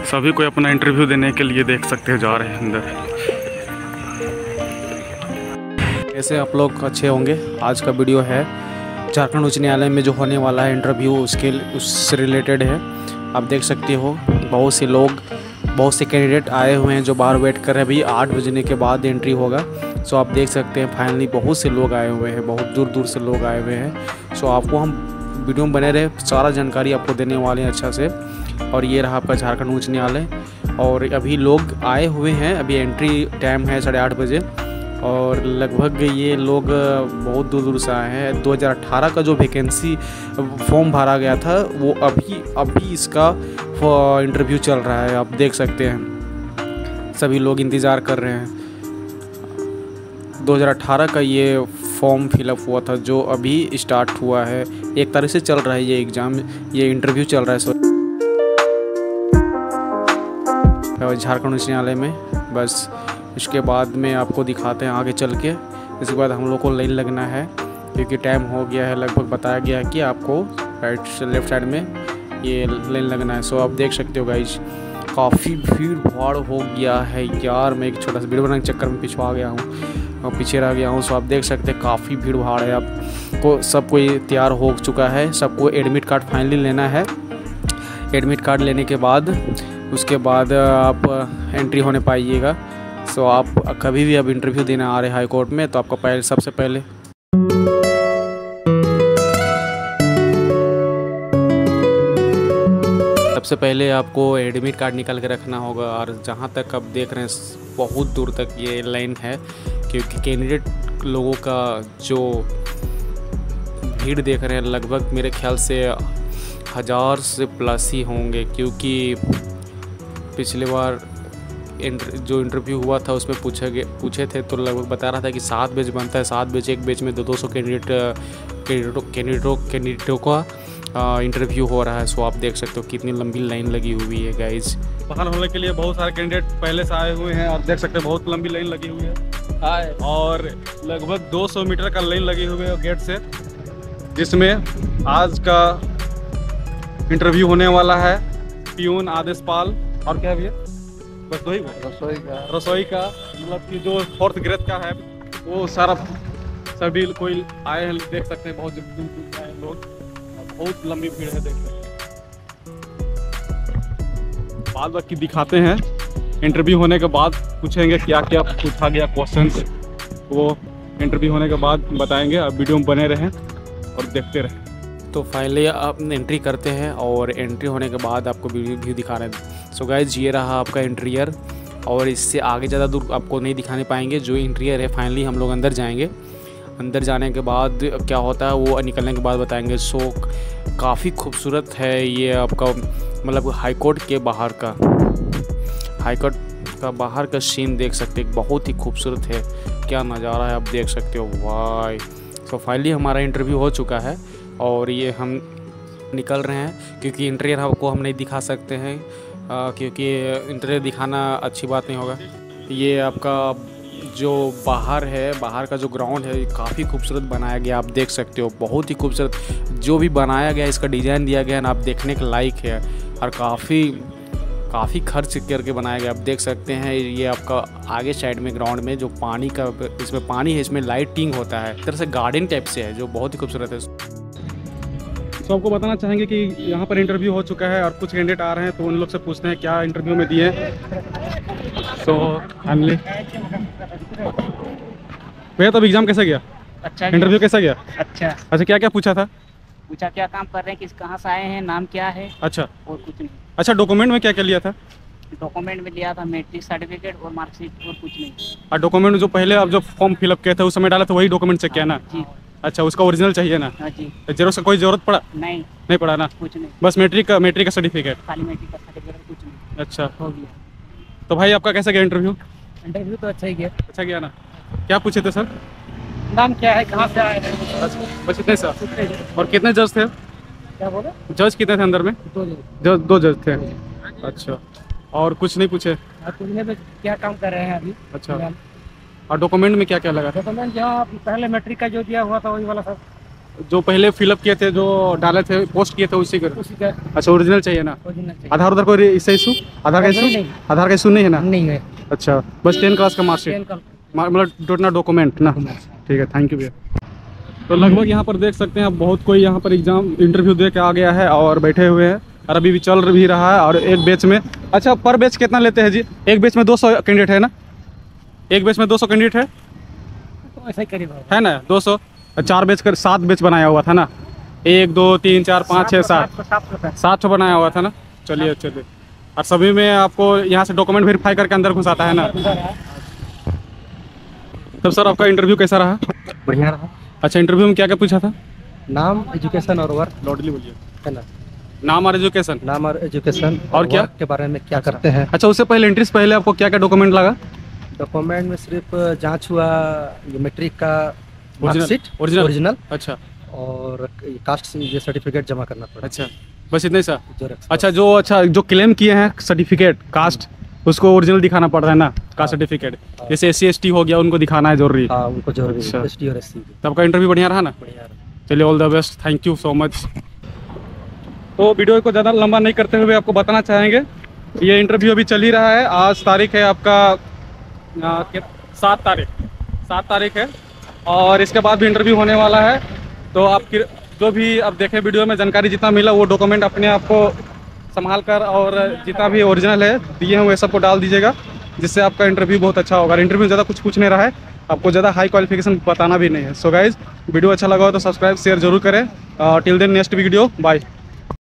सभी कोई अपना इंटरव्यू देने के लिए देख सकते हो जा रहे हैं अंदर। कैसे आप लोग अच्छे होंगे। आज का वीडियो है झारखंड उच्च न्यायालय में जो होने वाला है इंटरव्यू, उससे रिलेटेड है। आप देख सकते हो बहुत से लोग, बहुत से कैंडिडेट आए हुए हैं जो बाहर वेट कर रहे हैं। अभी 8 बजने के बाद एंट्री होगा। सो आप देख सकते हैं फाइनली बहुत से लोग आए हुए हैं, बहुत दूर दूर से लोग आए हुए हैं। सो आपको हम वीडियो में बने रहे, सारा जानकारी आपको देने वाले हैं अच्छा से। और ये रहा आपका झारखंड उच्च न्यायालय और अभी लोग आए हुए हैं। अभी एंट्री टाइम है 8:30 बजे और लगभग ये लोग बहुत दूर दूर से आए हैं। 2018 का जो वैकेंसी फॉर्म भरा गया था वो अभी इसका इंटरव्यू चल रहा है। आप देख सकते हैं सभी लोग इंतज़ार कर रहे हैं। 2018 का ये फॉर्म फिलअप हुआ था जो अभी स्टार्ट हुआ है। 1 तारीख से चल रहा है ये एग्ज़ाम, ये इंटरव्यू चल रहा है झारखंड उच्च न्यायालय में। बस इसके बाद में आपको दिखाते हैं आगे चल के। इसके बाद हम लोग को लाइन लगना है क्योंकि टाइम हो गया है। लगभग बताया गया है कि आपको राइट से लेफ्ट साइड में ये लाइन लगना है। सो आप देख सकते हो गाइस काफ़ी भीड़ भाड़ हो गया है यार। मैं एक छोटा सा वीडियो बनाने के चक्कर में पिछवा गया हूँ और पीछे रह गया हूँ। सो आप देख सकते हैं काफ़ी भीड़ भाड़ है। आपको सब कोई तैयार हो चुका है। सबको एडमिट कार्ड फाइनली लेना है। एडमिट कार्ड लेने के बाद उसके बाद आप एंट्री होने पाइएगा। सो आप कभी भी अब इंटरव्यू देने आ रहे हैं हाई कोर्ट में तो आपको सबसे पहले आपको एडमिट कार्ड निकाल के रखना होगा। और जहाँ तक आप देख रहे हैं बहुत दूर तक ये लाइन है क्योंकि कैंडिडेट लोगों का जो भीड़ देख रहे हैं लगभग मेरे ख्याल से 1000 से प्लस ही होंगे। क्योंकि पिछले बार जो इंटरव्यू हुआ था उसमें पूछे थे तो लगभग बता रहा था कि 7 बैच बनता है। 7 बैच, एक बैच में 200 कैंडिडेटों का इंटरव्यू हो रहा है। सो आप देख सकते हो कितनी लंबी लाइन लगी हुई है गाइज। बाहर होने के लिए बहुत सारे कैंडिडेट पहले से आए हुए हैं। आप देख सकते हैं बहुत लंबी लाइन लगी हुई है और लगभग 200 मीटर का लाइन लगी हुई है गेट से, जिसमें आज का इंटरव्यू होने वाला है। पियून, आदेशपाल और क्या भैया बस दो ही रसोई का मतलब कि जो 4th ग्रेड का है वो सारा सभी कोई आए हैं। देख सकते हैं बहुत दूर दूर से आए लोग। बहुत लंबी भीड़ है। देख सकते बाद बाकी दिखाते हैं। इंटरव्यू होने के बाद पूछेंगे क्या क्या पूछा गया क्वेश्चंस, वो इंटरव्यू होने के बाद बताएंगे। आप वीडियो में बने रहें और देखते रहें। तो फाइनली आप एंट्री करते हैं और एंट्री होने के बाद आपको व्यू दिखा रहे हैं। सो गाइज ये रहा आपका इंटीरियर और इससे आगे ज़्यादा दूर आपको नहीं दिखाने पाएंगे। जो इंटीरियर है फाइनली हम लोग अंदर जाएंगे। अंदर जाने के बाद क्या होता है वो निकलने के बाद बताएंगे। सो काफ़ी खूबसूरत है ये आपका मतलब हाई कोर्ट के बाहर का सीन देख सकते हैं। बहुत ही खूबसूरत है, क्या नज़ारा है आप देख सकते हो। वाह। सो फाइनली हमारा इंटरव्यू हो चुका है और ये हम निकल रहे हैं क्योंकि इंटीरियर आपको हम नहीं दिखा सकते हैं क्योंकि इंटीरियर दिखाना अच्छी बात नहीं होगा। ये आपका जो बाहर है, बाहर का जो ग्राउंड है काफ़ी खूबसूरत बनाया गया। आप देख सकते हो बहुत ही खूबसूरत जो भी बनाया गया, इसका डिज़ाइन दिया गया ना, आप देखने के लायक है और काफ़ी खर्च करके बनाया गया। आप देख सकते हैं ये आपका आगे साइड में ग्राउंड में जो पानी का इसमें पानी है, इसमें लाइटिंग होता है, एक तरह से गार्डन टाइप से है जो बहुत ही खूबसूरत है। तो आपको बताना चाहेंगे कि यहाँ पर इंटरव्यू हो चुका है और कुछ कैंडिडेट आ रहे हैं तो उन लोग से पूछते हैं क्या इंटरव्यू में दिए। सो फाइनली भैया तब एग्जाम कैसा गया? अच्छा। इंटरव्यू कैसा गया? अच्छा। क्या क्या पूछा था? पूछा क्या काम कर रहे हैं, किस कहाँ से आए हैं, नाम क्या है। अच्छा। और कुछ नहीं। अच्छा, डॉक्यूमेंट में क्या क्या लिया था? डॉक्यूमेंट में लिया था मैट्रिक सर्टिफिकेट और मार्कशीट और कुछ नहीं। और डॉक्यूमेंट जो पहले आप जो फॉर्म फिलअप किया था उस समय डाला था वही डॉक्यूमेंट चेक किया ना? जी। अच्छा, उसका ओरिजिनल चाहिए ना? हाँ जी। जेरोक्स का कोई जरूरत पड़ा? नहीं पड़ा ना? कुछ नहीं, बस मैट्रिक का सर्टिफिकेट? खाली मैट्रिक का सर्टिफिकेट, कुछ नहीं। अच्छा हो गया। तो भाई आपका कैसा गया इंटरव्यू? इंटरव्यू तो अच्छा ही गया। अच्छा गया ना? क्या पूछे थे सर? नाम क्या है, कहाँ से आए हैं। बस इतने सर। और कितने जज थे? क्या बोले? जज कितने थे अंदर में? 2 जज। 2 जज थे। अच्छा, और कुछ नहीं पूछे? क्या काम कर रहे हैं अभी? अच्छा, और डॉक्यूमेंट में क्या क्या लगा? डॉक्यूमेंट जहाँ पहले मैट्रिक का जो दिया हुआ था वही वाला सब। जो पहले फिलअप किए थे, जो डाले थे, पोस्ट किए थे, उसी का? अच्छा, ओरिजिनल चाहिए ना? आधार उधर कोई इससे इशू? आधार का इशू? आधार का इशू नहीं है ना? नहीं है। अच्छा, बस 10 क्लास का मार्कशीट, मतलब डॉक्यूमेंट ना? ठीक है, थैंक यू भैया। तो लगभग यहाँ पर देख सकते हैं बहुत कोई यहाँ पर एग्जाम इंटरव्यू दे के आ गया है और बैठे हुए हैं, और अभी भी चल भी रहा है। और एक बैच में, अच्छा पर बैच कितना लेते हैं जी? एक बैच में 200 कैंडिडेट है ना? एक बैच में 200 कैंडिडेट है, ऐसा ही करीब है ना? 200, 4 बैच कर 7 बैच बनाया हुआ था ना? 1 2 3 4 5 6 7 बनाया हुआ था ना? चलिए चलिए। और सभी में आपको यहाँ से डॉक्यूमेंट वेरीफाई करके अंदर घुसाता है ना? तब सर आपका इंटरव्यू कैसा रहा? बढ़िया रहा। अच्छा, इंटरव्यू में क्या क्या पूछा था? नाम, एजुकेशन और वर्क। लॉडली बोलिए। है ना? नाम और एजुकेशन। नाम और एजुकेशन और क्या के बारे में क्या करते हैं। अच्छा, उससे पहले एंट्री से पहले आपको क्या क्या डॉक्यूमेंट लगा? डॉक्यूमेंट में सिर्फ जांच हुआ, ये मैट्रिक का ओरिजिनल? मार्कशीट ओरिजिनल, अच्छा और कास्ट ये सर्टिफिकेट जमा करना पड़ा। अच्छा, बस इतना ही सर? Xerox। अच्छा, जो क्लेम किए हैं सर्टिफिकेट कास्ट, उसको ओरिजिनल दिखाना पड़ रहा है ना? कास्ट सर्टिफिकेट जैसे SC ST हो गया, उनको दिखाना है जरूरी। हाँ, उनको जरूरी अच्छा। ST और SC। तो आपका इंटरव्यू बढ़िया रहा ना? बढ़िया रहा। चलिए, all the best, thank you so much. तो वीडियो को ज़्यादा लंबा नहीं करते हुए आपको बताना चाहेंगे, ये इंटरव्यू अभी चल ही रहा है। आज तारीख है आपका 7 तारीख है, और इसके बाद भी इंटरव्यू होने वाला है। तो आपकी जो भी आप देखें वीडियो में जानकारी जितना मिला, वो डॉक्यूमेंट अपने आप को संभाल कर, और जितना भी ओरिजिनल है दिए हैं वो सबको डाल दीजिएगा, जिससे आपका इंटरव्यू बहुत अच्छा होगा। इंटरव्यू ज़्यादा कुछ पूछ नहीं रहा है, आपको ज़्यादा हाई क्वालिफिकेशन बताना भी नहीं है। सो गाइज, वीडियो अच्छा लगा हो तो सब्सक्राइब शेयर जरूर करें। Till then next video, bye.